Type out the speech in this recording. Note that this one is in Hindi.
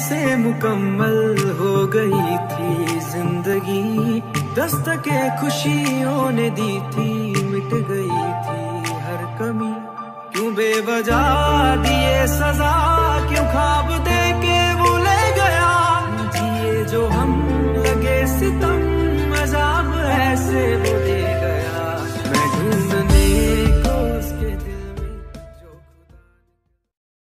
से मुकम्मल हो गई थी जिंदगी, दस्तके खुशियों ने दी थी, मिट गई थी हर कमी। क्यों बेवजह दिए सजा, क्यों ख्वाब दे के भूले गया, जिए जो हम लगे सितम, अज़ाब ऐसे वो